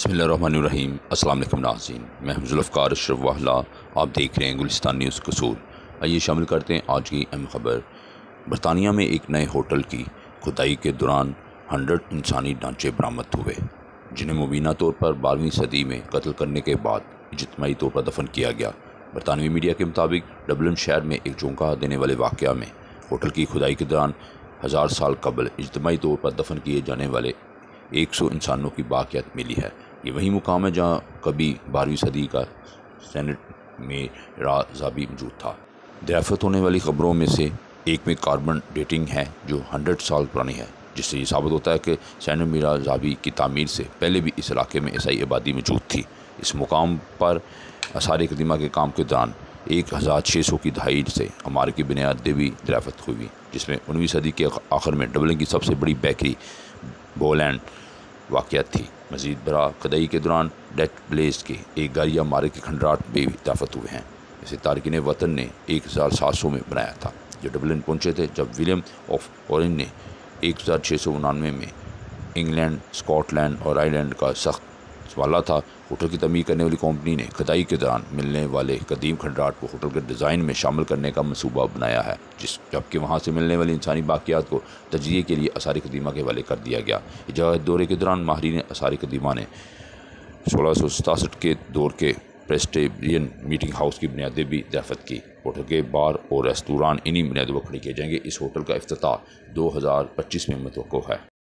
بسم اللہ الرحمن الرحیم۔ السلام علیکم ناظرین، میں ہوں ذوالفقار اشرف واہلہ، آپ دیکھ رہے ہیں گلستان نیوز قصور۔ آئیے شامل کرتے ہیں آج کی اہم خبر۔ برطانیہ میں ایک نئے ہوٹل کی کھدائی کے دوران 100 انسانی ڈھانچے برآمد ہوئے، جنہیں مبینہ طور پر 12ویں صدی میں قتل کرنے کے بعد اجتماعی طور پر دفن کیا گیا۔ برطانوی میڈیا کے مطابق ڈبلن شہر میں ایک چونکا دینے والے واقعہ میں ہوٹل کی کھدائی کے دوران 1000 سال قبل اجتماعی طور پر دفن کیے جانے والے 100 انسانوں کی باقیات ملی ہے۔ یہ وہی مقام ہے جہاں کبھی 12ویں صدی کا سینٹ میرازابی موجود تھا۔ دریافت ہونے والی خبروں میں سے ایک میں کاربن ڈیٹنگ ہے جو 100 سال پرانی ہے، جس سے یہ ثابت ہوتا ہے کہ سینٹ میرازابی کی تعمیر سے پہلے بھی اس علاقے میں عیسائی آبادی موجود تھی۔ اس مقام پر آثار قدیمہ کے کام کے دوران 1600 کی دہائی سے عمارت کی بنیادیں بھی دریافت ہوئی، جس میں 19ویں صدی کے آخر میں ڈبلن کی سب سے بڑی بیکری بولینڈ واقع تھی۔ مزید برآں کھدائی کے دوران ڈیتھ پلیس کے ایک گاریہ عمارت کے کھنڈرات بھی دریافت ہوئے ہیں۔ اسے تارکین وطن نے 1700 میں بنایا تھا، جو ڈبلن پہنچے تھے جب ولیم آف اورنج نے 1699 میں انگلینڈ، اسکاٹ لینڈ اور آئرلینڈ کا سخت سنبھالا تھا۔ ہوٹل کی تعمیر کرنے والی کمپنی نے کھدائی کے دوران ملنے والے قدیم کھنڈرات کو ہوٹل کے ڈیزائن میں شامل کرنے کا منصوبہ بنایا ہے، جبکہ وہاں سے ملنے والی انسانی باقیات کو تجزیے کے لیے آثار قدیمہ کے حوالے کر دیا گیا۔ اجازت دورے کے دوران ماہرین آثار قدیمہ نے 1667 کے دور کے پریسٹیبرین میٹنگ ہاؤس کی بنیادیں بھی دریافت کی۔ ہوٹل کے بار اور ریستوران انہی بنیادوں پر کھڑے کیے جائیں گے۔ اس ہوٹل کا افتتاح 2025 میں متوقع ہے۔